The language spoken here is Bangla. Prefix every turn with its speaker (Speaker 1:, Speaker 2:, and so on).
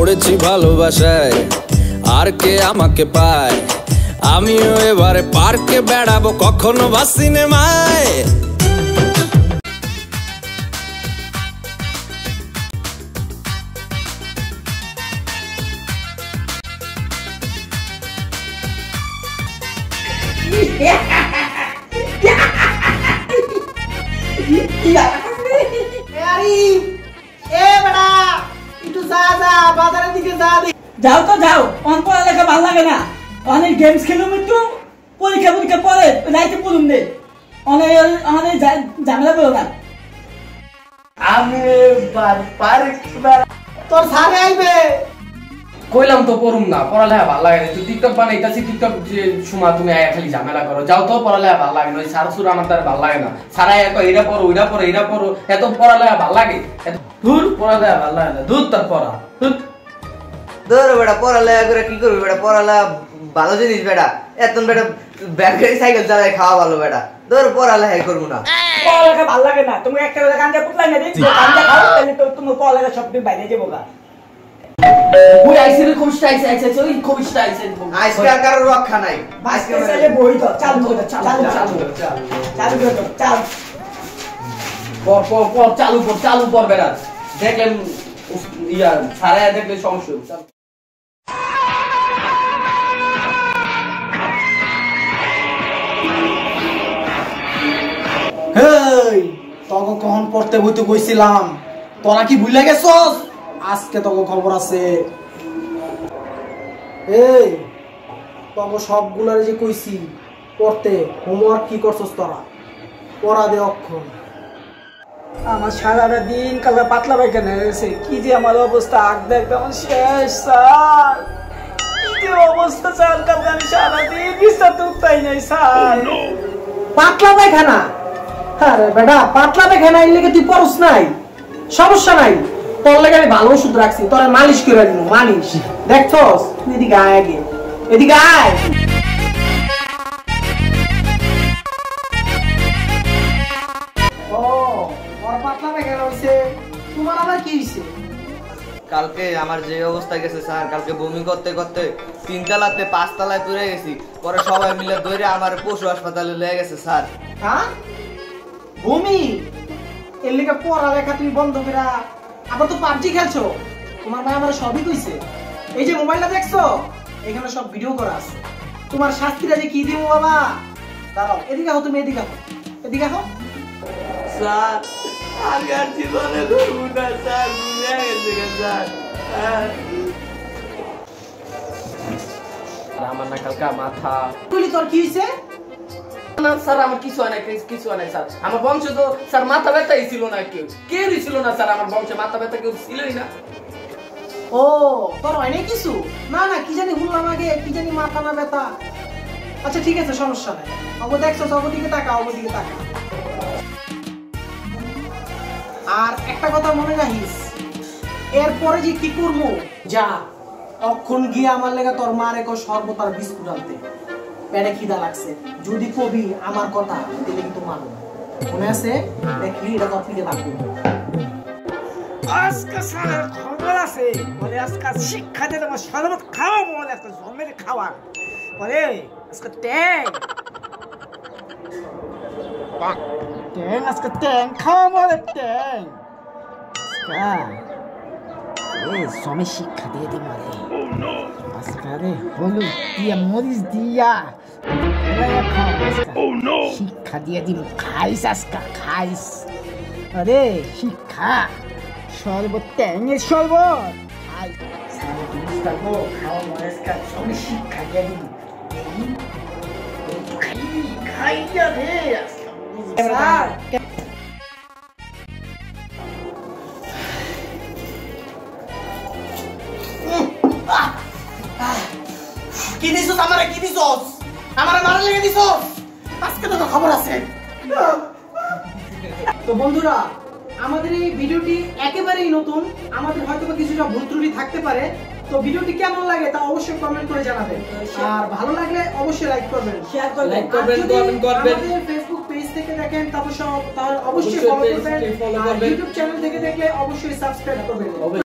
Speaker 1: পড়েছি ভালোবাসায়, আর কে আমাকে পায়? আমিও এবারে পার্কে বেড়াবো, কখনো বা সিনেমায়।
Speaker 2: যাও তো যাও, অন পড়ালেখা ভালো লাগে না। অনেক গেমস খেলুম, একটু পরীক্ষা পরীক্ষা পরে রাইতে পড়ুন দে, অনেক আমাদের ঝামেলা করো না।
Speaker 3: আমি
Speaker 2: তোর সারে আইবে
Speaker 3: কইলাম তো পড়ুম না, পড়ালেখা ভালো লাগে না। তুই টিকটক বানাইতাছি, টিকটক যে সময় তুমি আয়া খালি ঝামেলা করো। যাও তো, পড়ালেখা ভালো লাগে না। ওই সার সুর আমার তার ভালো লাগে না। সারাই এক এটা পড়ো ওইটা পড়ো এইটা পড়ো, এত পড়ালেখা ভালো লাগে? দূর, পড়ালেখা ভালো লাগে না। দূর তোর পড়া,
Speaker 4: ধরো বেটা, পড়ালেখা করে কি করবি বেটা? পড়ালেখা ভালো জিনিস বেটা, এত বেটা ব্যাটারি সাইকেল চালায় খাওয়া ভালো বেটা। ধরো পড়ালেখাই করবো না,
Speaker 2: পড়ালেখা ভালো লাগে না। তুমি একটা করে গাঞ্জা পুতলাই না দিচ্ছ, গাঞ্জা খাও তাহলে তো তোমার পড়ালেখা সব দিন বাইরে যাবো গা।
Speaker 3: ওই আইসে রে খুবই আইসে আইসে ওই খুবই আইসে।
Speaker 4: আজকে আর কারোর রক্ষা নাই।
Speaker 2: আজকে চলে বই তো চালু করে চালু চালু চালু করে চালু
Speaker 3: পর পর পর চালু কর, চালু কর বেটা। দেখলেন ইয়া সারা দেখলে সমস্যা।
Speaker 5: হেই, তোকে কখন পড়তে বইতে কইছিলাম, তোরা কি ভুলে গেছস? আজকে তোকে খবর আছে। এই তোকে সবগুলার যে কইছি পড়তে, হোমওয়ার্ক কি করছস তোরা? পড়া দে অক্ষর।
Speaker 2: আমার সারাটা দিন কালকে পাতলা পায়খানা হয়েছে, কি যে আমার অবস্থা, আগ একদম শেষ স্যার। কি যে অবস্থা স্যার, কালকে আমি সারাদিন বিছানাতে উঠতাই নাই স্যার।
Speaker 5: পাতলা পায়খানা? আরে বেটা, পাতলা পায়খানা এর লেগে তুই পড়স নাই, সমস্যা নাই। তোর লেগে আমি ভালো ওষুধ রাখছি, তোরা মালিশ করে দিব। মালিশ দেখছস? তুই এদিকে আয়, আগে এদিকে আয়।
Speaker 4: কালকে আমার যে অবস্থা গেছে স্যার, কালকে বমি করতে করতে 3 তলাতে 5 তলায় পড়ে গেছি। পরে সবাই মিলে ধরে আমার পশু হাসপাতালে নিয়ে গেছে স্যার।
Speaker 5: হ্যাঁ, ভূমি এর লেগে পড়ালেখা তুমি বন্ধ করা, আবার তো পাবজি খেলছো। তোমার ভাই আমার সবই কইছে। এই যে মোবাইলটা দেখছো, এখানে সব ভিডিও করা আছে। তোমার শাস্তিটা যে কি দিব বাবা, দাঁড়াও এদিকে আও, তুমি এদিকে আও, এদিকে আও।
Speaker 4: স্যার আমি আর জীবনে করবো না স্যার, ভুলে গেছে স্যার।
Speaker 3: আমার না কালকা মাথা।
Speaker 5: কইলি তোর কি হইছে?
Speaker 3: না স্যার, আমার কিছু হয় না, কিছু হয় না স্যার। আমার বংশে তো স্যার মাথা ব্যথাই ছিল না, কেউ ছিল না স্যার। আমার বংশে মাথা ব্যথা কেউ ছিলই না।
Speaker 5: ও, তোর হয় নাই কিছু? না না, কি জানি শুনলাম আগে, কি জানি মাথা না ব্যথা। আচ্ছা ঠিক আছে, সমস্যা নাই। অব দেখছো, অবদিকে তাকা, অবদিকে তাকা। আর একটা কথা মনে রাখিস, এরপরে যে কি করবো, যা তখন গিয়ে আমার লেগে তোর মার এক শরবত আর বিস্কুট আনতে। পেটে খিদা লাগছে, যদি কবি আমার কথা তাহলে কিন্তু মানব। মনে আছে? দেখলি এটা তোর পিঠে থাকবে।
Speaker 2: আজকে স্যারের খবর আছে, বলে আজকে শিক্ষা দিয়ে তোমার শরবত খাওয়া, বলে একটা জন্মের খাওয়া, বলে আজকে ট্যাং ট্যাং, আজকে ট্যাং খাওয়া, বলে ট্যাং। জমে শিক্ষা দিয়ে দি মারে আজকে রে, হলুদ দিয়া মরিচ দিয়া শিক্ষা দিয়ে দিন, খাইস আজকে খাইস। আরে শিক্ষা, শরবত, ট্যাংয়ের শরবত খাই, খাওয়া মরিচ জমে শিক্ষা দিয়ে দিন। খাইয়া রে
Speaker 5: কি দিছস আমারে? কি দিছস আমারে? মারা লেগে দিছস? আজকে তো খবর আছে। তো বন্ধুরা, আমাদের এই ভিডিওটি একেবারেই নতুন, আমাদের হয়তো কিছুটা ভুল ত্রুটি থাকতে পারে। তো ভিডিওটি কেমন লাগে তা অবশ্যই কমেন্ট করে জানাবেন, আর ভালো লাগলে অবশ্যই লাইক করবেন, শেয়ার করবেন, কমেন্ট করবেন। আমাদের ফেসবুক পেজ থেকে দেখেন তাহলে অবশ্যই ফলো করবেন, আর ইউটিউব চ্যানেল থেকে দেখলে অবশ্যই সাবস্ক্রাইব করবেন।